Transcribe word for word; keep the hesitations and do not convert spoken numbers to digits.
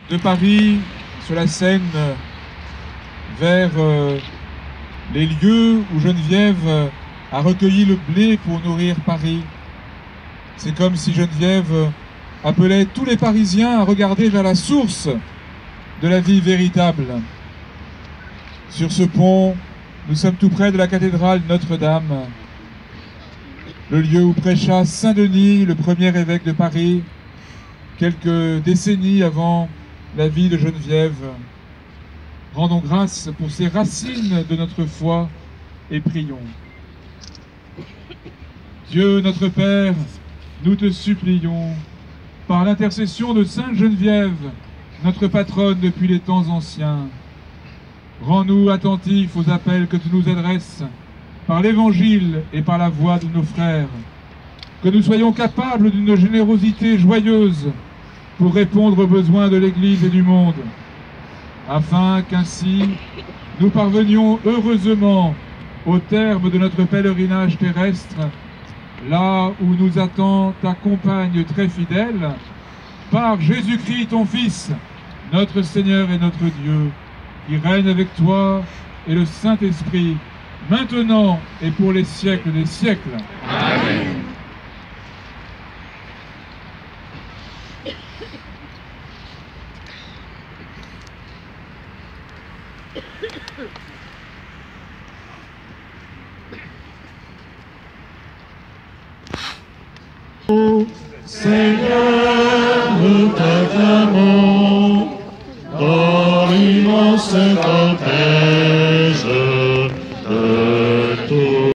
de Paris, sur la Seine, vers euh, les lieux où Geneviève a recueilli le blé pour nourrir Paris. C'est comme si Geneviève appelait tous les Parisiens à regarder vers la source de la vie véritable. Sur ce pont, nous sommes tout près de la cathédrale Notre-Dame, le lieu où prêcha Saint Denis, le premier évêque de Paris, quelques décennies avant la vie de Geneviève. Rendons grâce pour ces racines de notre foi et prions. Dieu notre Père, nous te supplions, par l'intercession de Sainte Geneviève, notre patronne depuis les temps anciens, rends-nous attentifs aux appels que tu nous adresses par l'Évangile et par la voix de nos frères, que nous soyons capables d'une générosité joyeuse pour répondre aux besoins de l'Église et du monde, afin qu'ainsi nous parvenions heureusement au terme de notre pèlerinage terrestre, là où nous attend ta compagne très fidèle, par Jésus-Christ ton Fils, notre Seigneur et notre Dieu, qui règne avec toi et le Saint-Esprit, maintenant et pour les siècles des siècles. Amen. Ô Seigneur, nous t'acclamons, dans l'immense